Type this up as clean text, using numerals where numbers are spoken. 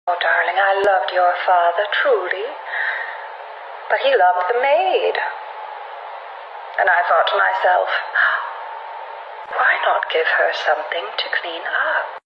Oh, darling, I loved your father, truly. But he loved the maid. And I thought to myself, why not give her something to clean up?